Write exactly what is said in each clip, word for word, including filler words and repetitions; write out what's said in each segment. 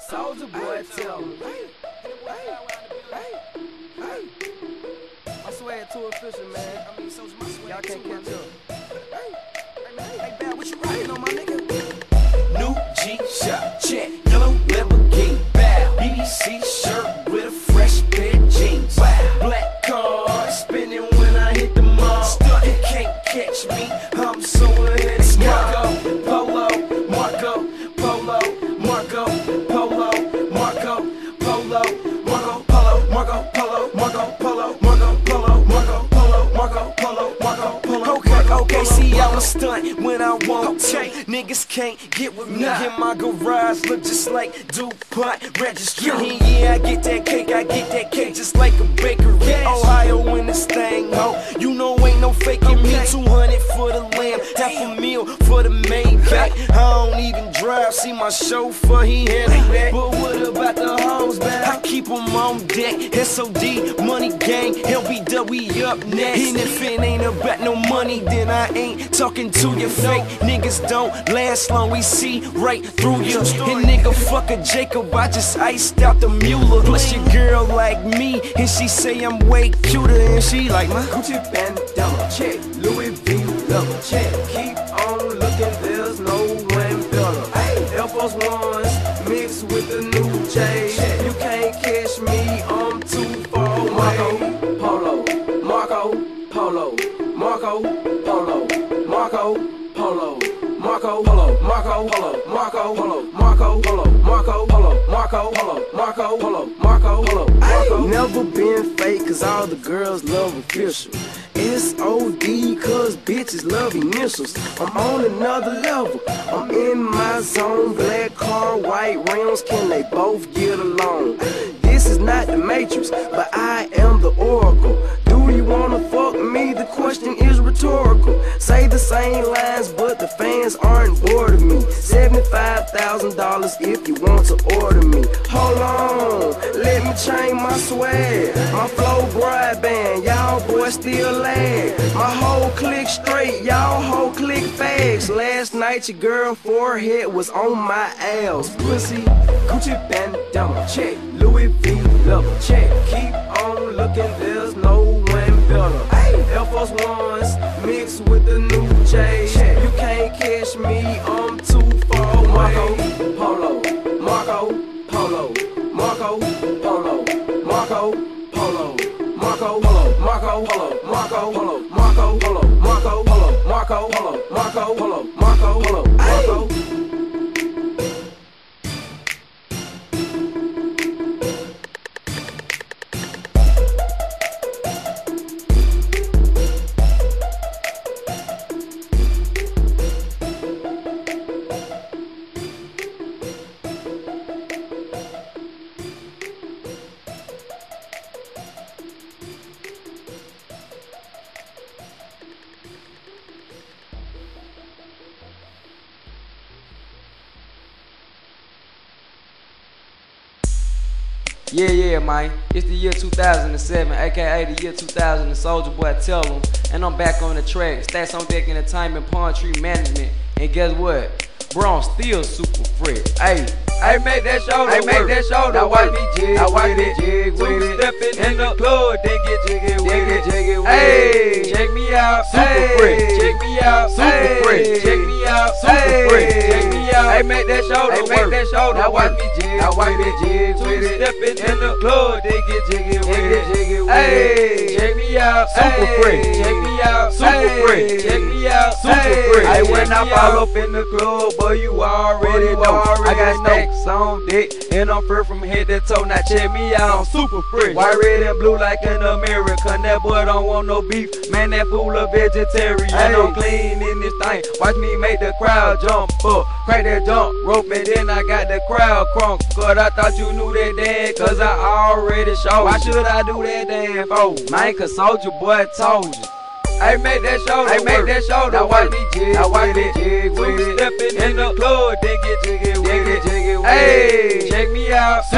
Soldier boy, tell me. I swear too official, man. I mean, Soldier, my swear y'all can't catch up. Hey, Bad, what you riding on, my nigga? New G-Shock, check, yellow Lamborghini, Bad, B B C shirt with a fresh pair of jeans. Wow. Black car, spinning when I hit the mall. Stuck, you can't catch me, I'm so ahead of Marco, Polo, Marco, Polo, Marco, Polo, Marco, Polo, Marco, Polo, Marco, Polo, Marco, Polo, Marco, Polo, Marco, Polo, Marco, Polo, Marco, Polo. Okay, okay, see I'm a stunt when I want to. Niggas can't get with me in my garage, look just like DuPont registry. Yeah, I get that cake, I get that cake just like a bakery. Ohio in this thing, ho. You know ain't no faking me. two hundred for the lamb, half a meal for the Maybach. I don't even drive, see my chauffeur, he handle that. But what about the hoes, man? I keep them on deck. S O D, money gang, L B W up next. And if it ain't about no money, then I ain't talking to you. Fake niggas don't last long, we see right through you. And nigga, fuck a Jacob, I just iced out the Mueller. Plus your girl like me, and she say I'm way cuter, and she like my Gucci bandana, check, Louis V leather, check. Keep on looking, there's no one better. Air Force Ones mixed with the new J. You can't catch me, I'm too far away. Marco Polo, Marco Polo, Marco Polo, Marco Polo, Marco Polo, Marco Polo, Marco Polo, Marco Polo, Marco Polo, Marco Polo, Marco Polo, Marco Polo. I ain't never been fake, cause all the girls love official. S O D, cause bitches love initials. I'm on another level, I'm in my zone. Black car, white rims, can they both get along? This is not the Matrix, but I am the Oracle. Do you wanna fuck me? The question is rhetorical. Say the same lines, but the fans aren't bored of me. seventy-five thousand dollars if you want to order me. Hold on, let me change my swag. My flow broadband, y'all boys still lag. My whole clique straight, y'all whole clique fags. Last night your girl forehead was on my ass. Pussy, Gucci bandana, check, Louis V leather, check. Keep on looking, there's no one better. Air Force Ones mixed with the new J. You can't catch me, I'm too far away. Marco Polo, Marco Polo, Marco Polo, Marco Polo, Marco Polo, Marco Polo, Marco Polo, Marco Polo, Marco Polo, Marco Polo, Marco Polo, Marco Polo, Marco. Yeah, yeah, man. It's the year two thousand seven, aka the year two thousand, the Soldier Boy tell them. And I'm back on the track. Stats on Deck Entertainment, Pawn Tree Management. And guess what? Bro, I'm still super fresh. Hey, I make that shoulder I make that shoulder Now watch me jig Now watch me jig with it. Stepping in the club, then get jiggy with it. Jiggy with it. Check me out, super fresh. Check me out, super fresh. Check me out, super fresh. Check me out. I make that shoulder I make that shoulder Now watch me jig Now watch me jig with it. Stepping in the club, then get jiggy with it. Jiggy with it. Check me out, super fresh. Check me out, super fresh. Check me out, super fresh. I when I fall up in the club, boy, you already know. I got stacks on deck, and I'm free from head to toe. Now check me out, I'm super fresh. White, red, and blue like an American. That boy don't want no beef, man, that fool a vegetarian. Hey. I'm clean in this thing, watch me make the crowd jump up. Crack that jump rope, and then I got the crowd crunk. Cause I thought you knew that dance, cause I already showed. Why should I do that dance for? Man, cause Soldier Boy told you. I make that shoulder I make that shoulder Now watch me jig Now watch me jig with it. Stepping in the club, then get jiggy with it. Hey, check me out, super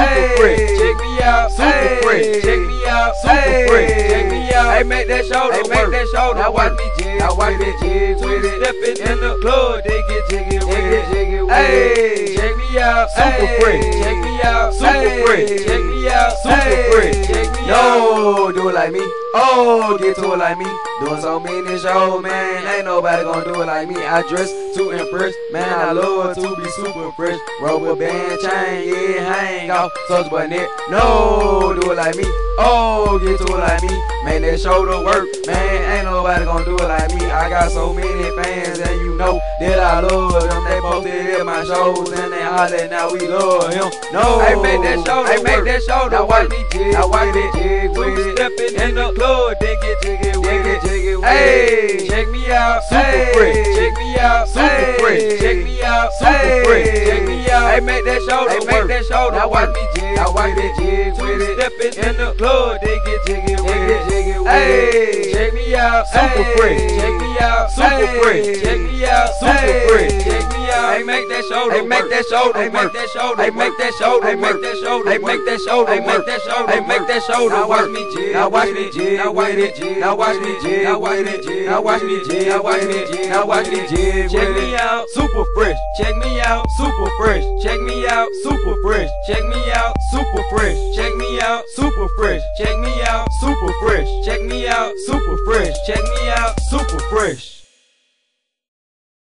super fresh. Check me out, super fresh. Check me out, super fresh. Check me out. Hey, make that shoulder work. Make that shoulder now watch me jig. Now watch me jig with it. Stepping in the club, they get jiggy with it. Hey, check me out, super fresh. Check me out, super fresh. Check me out, super fresh. Check me out. No, do it like me. Oh, get to it like me. Doing so many shows, man. Ain't nobody gonna do it like me. I dress to impress, man. I love to be super fresh. Rubber band chain, yeah, hang off. Touch but net. No, do it like me. Oh, get to it like me. Man, that shoulder work, man. Ain't nobody gonna do it like me. I got so many fans, and you know that I love them. They posted at my shows, and they holler, now we love him. No, I make that shoulder, I make that shoulder. Now watch me jig, now watch me jig with it. Stepping in the club, they get jiggy with it. Jiggy with Hey, check me out, super fresh. Check me out, super fresh. Check me out, super fresh. Check me out. I make that shoulder, I make that shoulder. Now watch me jig, now watch me jig with it. Stepping in the club, they get jiggy with it. Hey, check me out, super fresh. Check me out, super fresh. Check me out, super fresh. Check me out. I make that shoulder, I make that shoulder, I make that shoulder, I make that shoulder, I make that shoulder, I make that shoulder, I make that shoulder, I make that shoulder. Now watch me jig, now watch me jig, now watch me jig, now watch me jig, now watch me jig, now watch me jig, now watch me jig, now watch me jig. Check me out, super fresh. Check me out, super fresh. Check me out, super fresh. Check me out, super fresh. Check me out, super fresh. Check me out, super fresh. Check me out, super fresh. Check me out, super fresh.